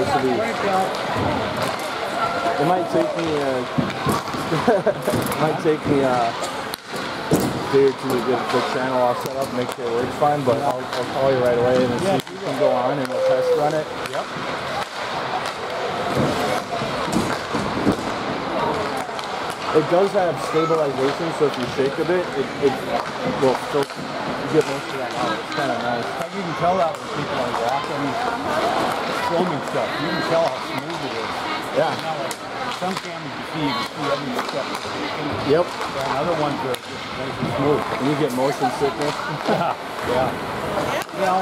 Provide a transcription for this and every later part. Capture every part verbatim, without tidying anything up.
this will be. It might take me. Uh, it might take me uh, a day or two to get the channel all set up, make sure it works fine. But I'll, I'll call you right away and see if you can go on and we'll test run it. Yep. It does have stabilization, so if you shake a bit, it, it will still get most of that out. It's kind of nice. You can tell that when people are walking, filming stuff. You can tell how smooth it is. Yeah. Now, like, some cameras you see, you can see every step. Yep. And other ones are just nice and smooth. And you get motion sickness. Yeah. Well,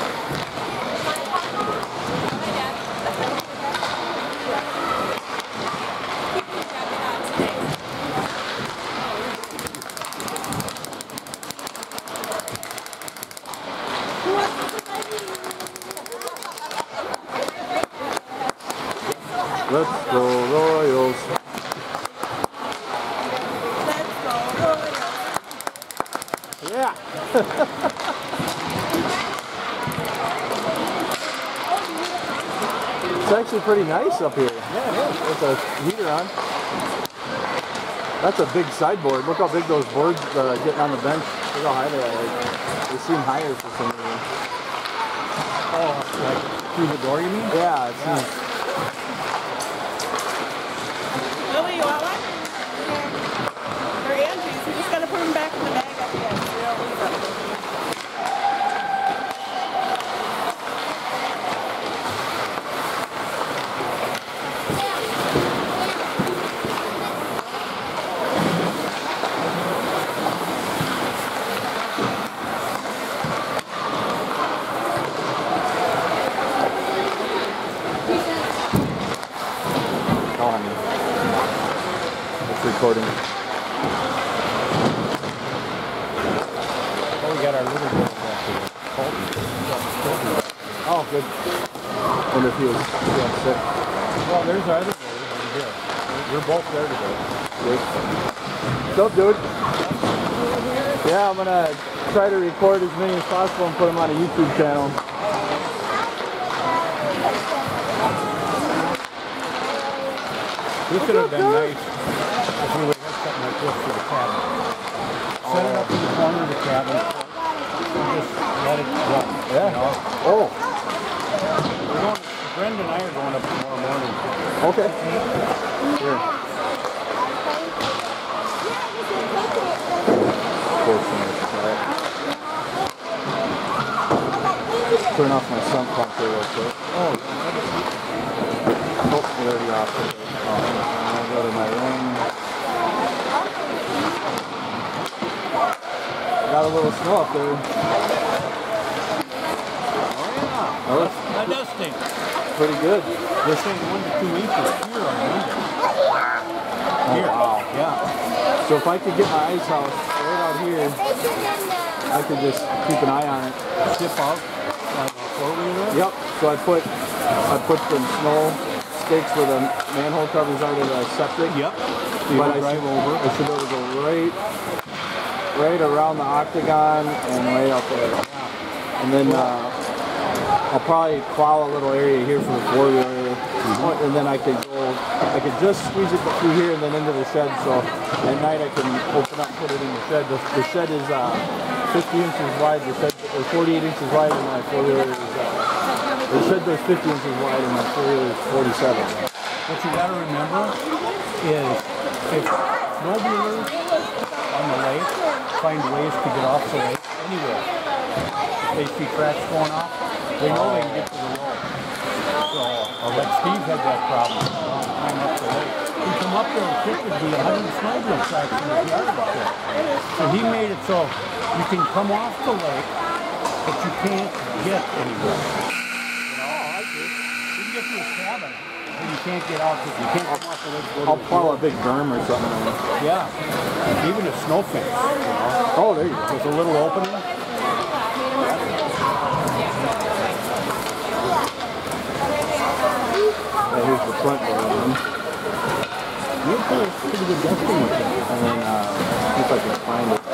Let's go Royals. Let's go Royals. Yeah. It's actually pretty nice up here. yeah, it is. With a heater on. That's a big sideboard. Look how big those boards uh, getting on the bench. Look how high they are. Like, they seem higher for some reason. Oh, like through the door, you mean? Yeah, it Yeah. seems. Lily, you want one? Here. They're Angie's. We just gotta put them back in the bag at the end so we don't lose them. Recording. Oh, we got our little girl back here. Colton. Oh, good. Wonder if he was feeling sick. Well, there's our other boy over here. We're, we're both there today. Good. What's up, dude? Yeah, I'm gonna try to record as many as possible and put them on a YouTube channel. This could have been nice if we would have something like this for the cabin. Set it up in the corner of the cabin and just let it run. Yeah. You know? Oh, We're going, Brenda and I are going up tomorrow morning. okay. Here. Turn off my sump pump here real quick. Oh, Oh, we're already off it. Oh, I'll go to my ring. Got a little snow up there. oh yeah. Oh, that's That does stink. pretty good. They're saying one to two inches here on Monday. Oh, Here. wow. Yeah. So if I could get my ice house right out here, I could just keep an eye on it. Ship out. Like a four-wheeler. Yep. So I put I put some snow stakes where the manhole covers are to the septic. Yep. So you But can I drive should, over. I should be able to go right, right around the octagon and right out there. And then uh, I'll probably plow a little area here for the four wheeler, mm-hmm. and then I could go. I could just squeeze it through here and then into the shed. So at night I can open up and put it in the shed. The, the shed is uh, fifty inches wide. The shed is forty-eight inches wide, and my four wheeler is. Uh, the shed goes fifty inches wide, and my four wheeler is forty-seven. What you got to remember is if snowmobilers on the lake find ways to get off the lake anywhere, if they see tracks going off, they know they can get to the road. So, or like Steve had that problem, climb up the lake. He come up there and quick would be a hundred snowmobile tracks in his yard up there. So he made it so you can come off the lake, but you can't get anywhere. You know, I do. You can get to his cabin. And you can't get out because you can't come off the lake. Go to I'll the plow shore. a big berm or something. Yeah, even a snow fence, you know. Oh, there you go. There's a little opening. Yeah, here's the front door. You're pretty, pretty good dusting with that. And then uh, see if I can find it.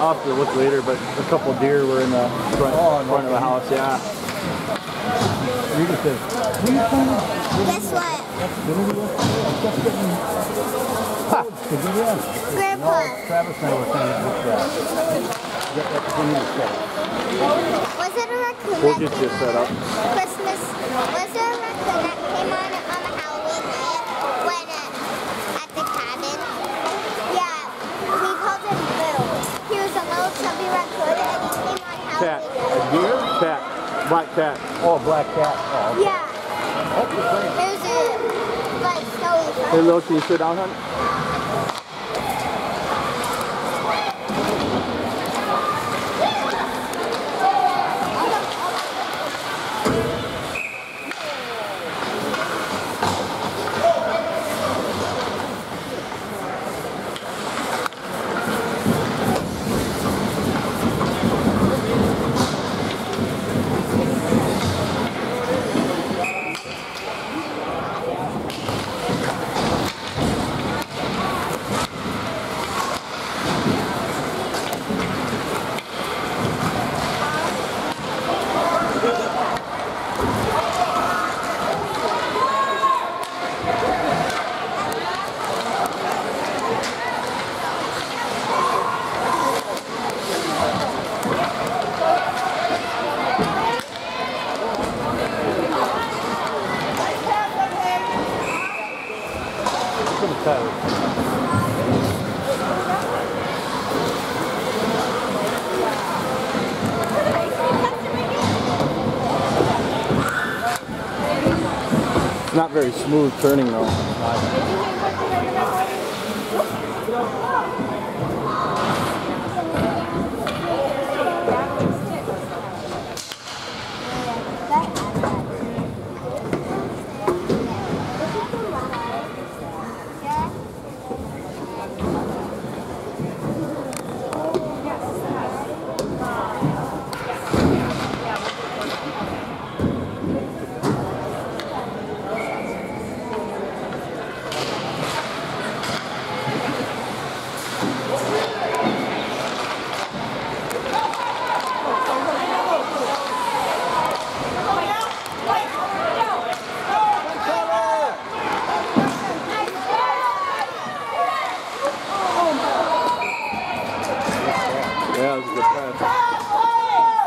I'll have to look later, but a couple deer were in the front, Oh, no. front of the house, yeah. Rita says, "What are you trying to Guess what? dinner with us? I'm just getting food to get in." Grandpa. No, Travis and I were trying to get that. Get that thing to set. Was it a raccoon We'll that get came you set up. on Christmas? Was there a raccoon that came on on a Halloween night when uh, at the cabin? Yeah, we called him Boo. He was a little chubby raccoon and he came on Cat. Halloween night. Deer? Cat. Black cat. Oh, black cat. Oh, okay. Yeah, Oh, you're great. it was a like snowy Hey, front. Lil, can you sit down, honey? Look at the tires. It's not very smooth turning, though. Yeah, it was a good pass.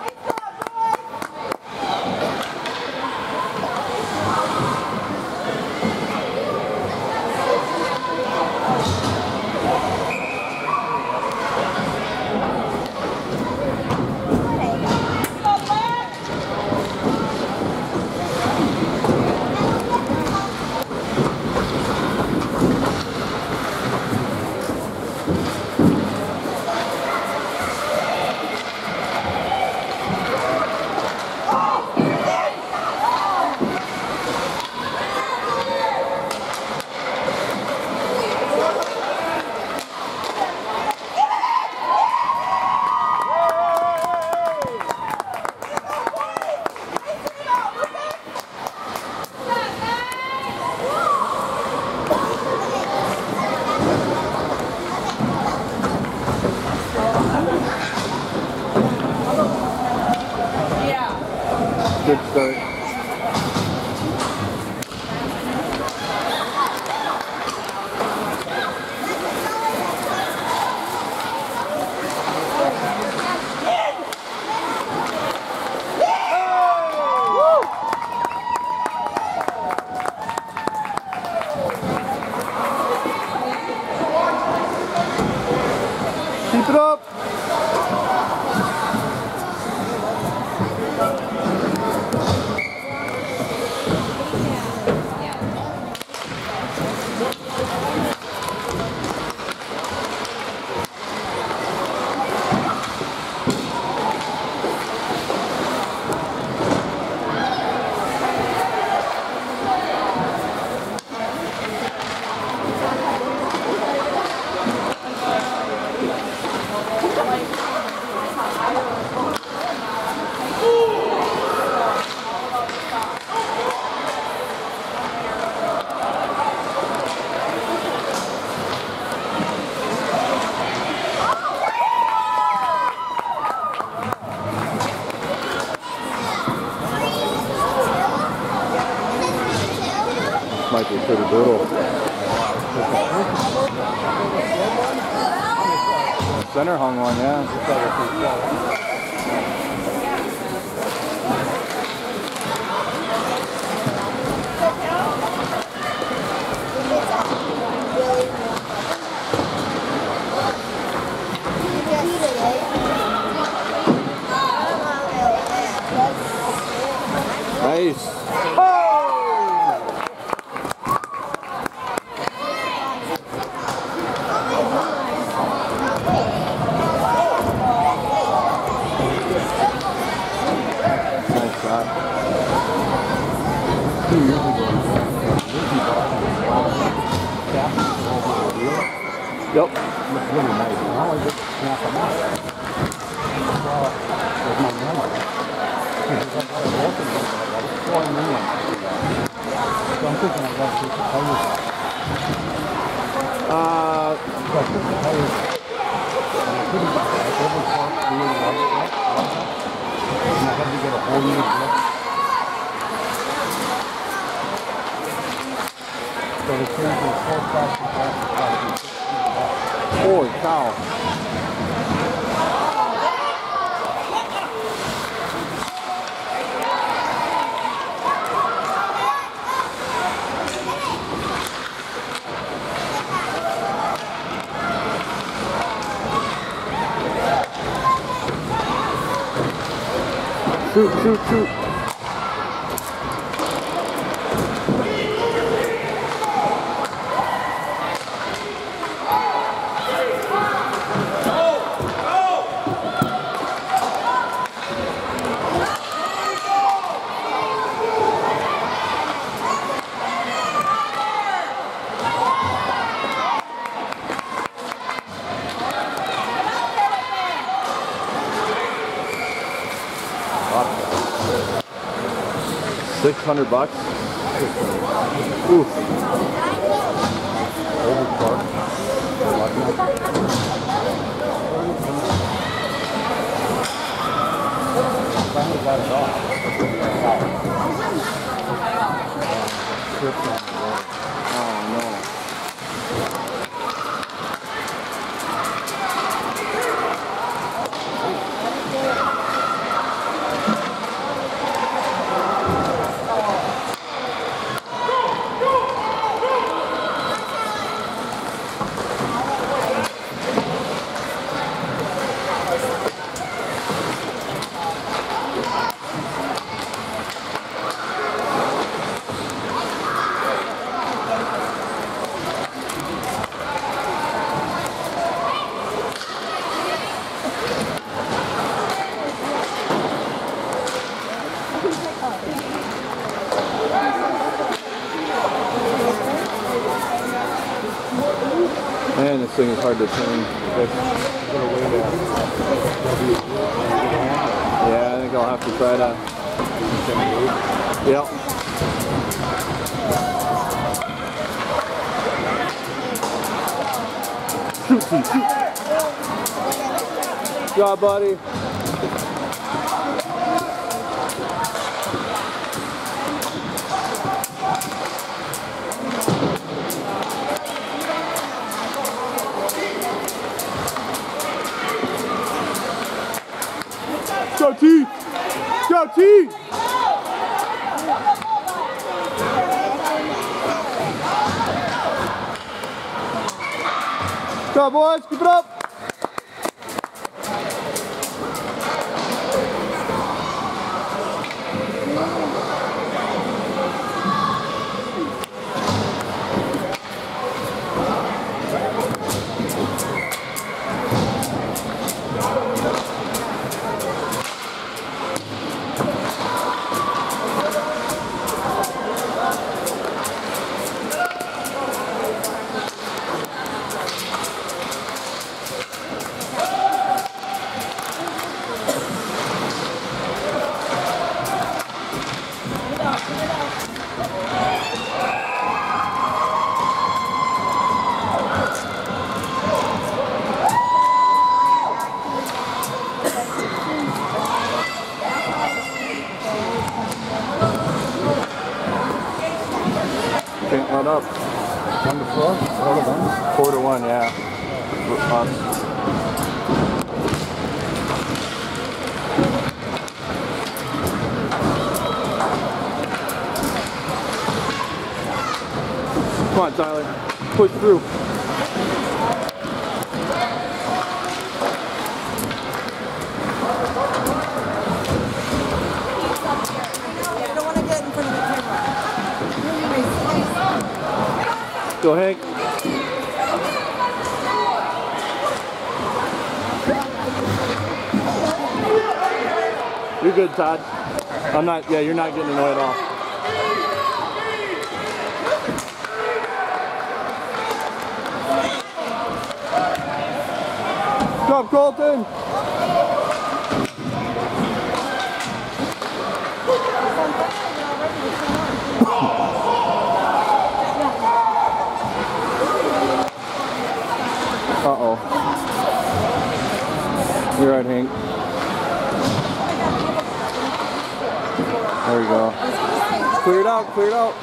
Good start. Keep it up. This might be pretty brutal. Center hung one, yeah. Nice. Nice shot. Two years ago, Disney bought cap over a wheel. Yep. Looked really nice. Now I just snap them out. Well, there's no memory. Because I got a broken one, but I got a four new one. So I'm thinking I got to take the tires off. Uh, So I took the tires off. And I couldn't get that. I overtorqued the wheel right up. And I had to get a whole new grip. So they changed the four plastic plastic plastic. holy cow. Shoot, shoot, shoot. Six hundred bucks. Oof. Finally got it off. Oh no. Man, this thing is hard to turn. Yeah, I think I'll have to try to. Yep. Shoot, shoot, shoot. Good job, buddy. Go T! Go T! Go boys, keep it up! can't let up. One to four? Four to one? Four to one, yeah. For us. Come on, Tyler. Push through. You don't want to get in front of the camera. Go, Hank. You're good, Todd. I'm not, yeah, you're not getting annoyed at all. Come, Colton! Uh-oh. You're right, Hank. There we go. Clear it out, clear it out.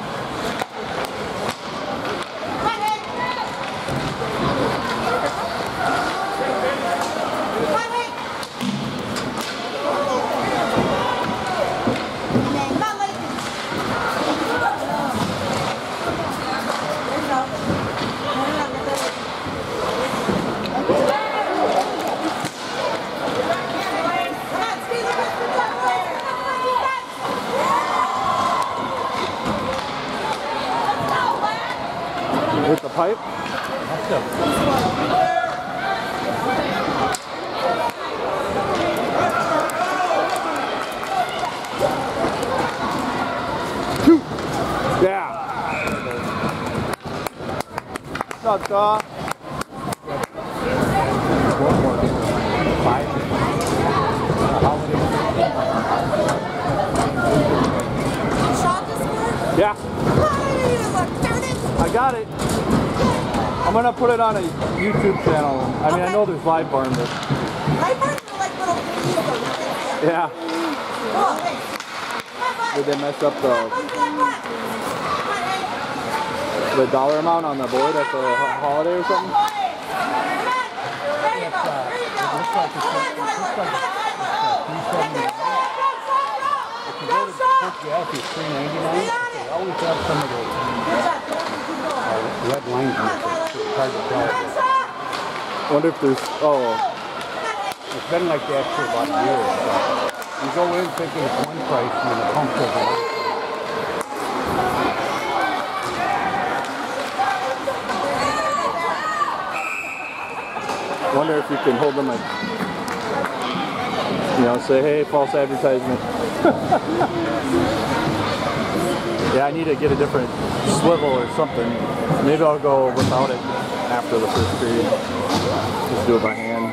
Hit the pipe. That's good. Shoot. Yeah. What's up, Shaw? Five. Shot this one? Yeah. Look, darn it! I got it. I'm gonna put it on a YouTube channel. I mean, I know there's live barn, but My parts are like little pieces. yeah. Oh, Did they mess up the the dollar amount on the board at the ho- holiday or something? It's, uh, it looks like it's, it looks like it's three seventy-nine. If you go to Turkey Elk, it's three ninety-nine. They always have some of those uh, red lines in it, so it's hard to tell. Wonder if there's, oh, It's been like that for about a year or so. You go in thinking it's one price and then it pumps over another. wonder if you can hold them like, you know, say, hey, false advertisement. Yeah, I need to get a different swivel or something. Maybe I'll go without it after the first period. Just do it by hand.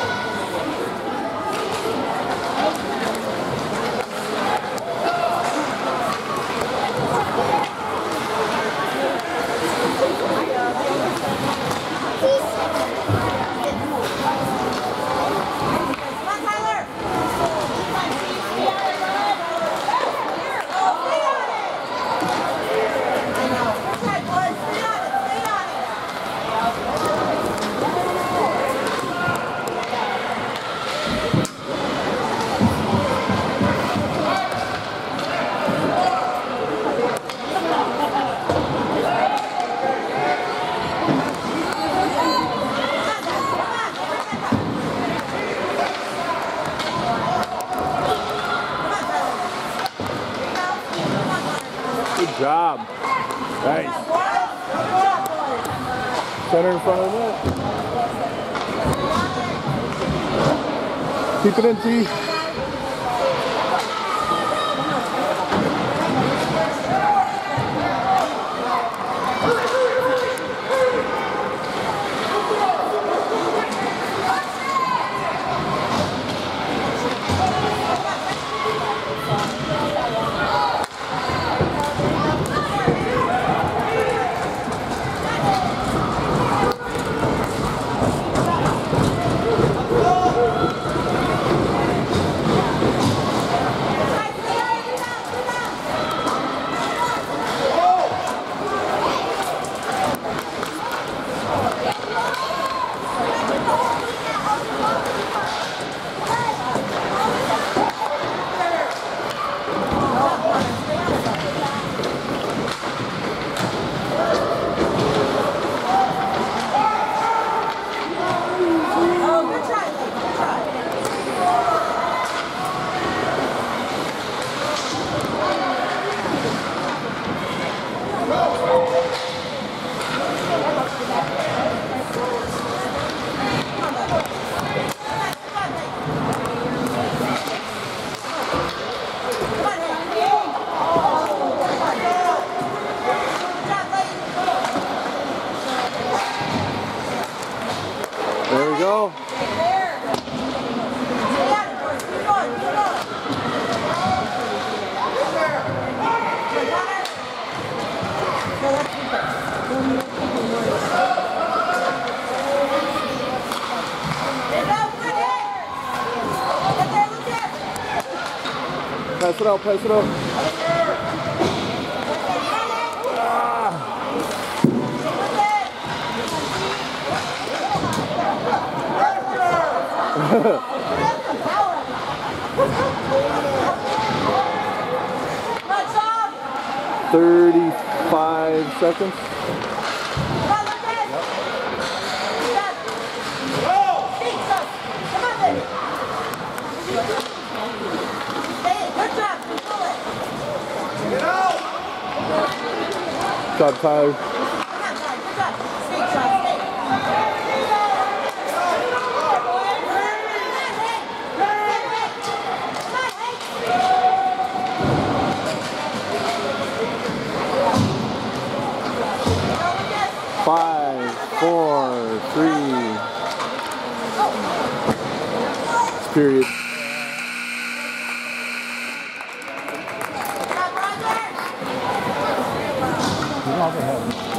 Good job. Nice. Center in front of the net. Keep it in, T. Pass it out, pass it out. Thirty-five seconds. Good job, Tyler. Five, four, three. Period. You know, they have